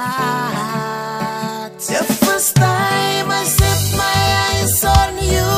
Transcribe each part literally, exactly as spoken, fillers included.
The first time I set my eyes on you,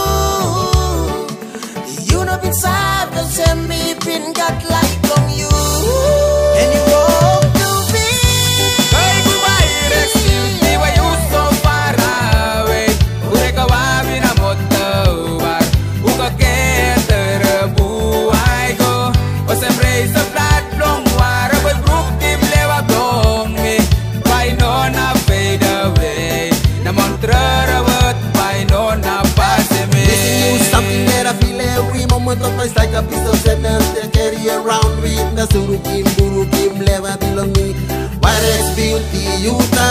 you know inside the same me been got light on you. And you walk to me. Hey, goodbye, excuse me, why you so far away? Ureka wabi na motobar, uka keter buhay ko. O sempre sa platform wara boy brook team lewa blongi. Why no na fade away? Na mantra rawat, why no na pass me? Missing you something that I feel every moment of my life, like a piece of sadness that carry around with the surukim, burukim, never belong me. What is beauty, you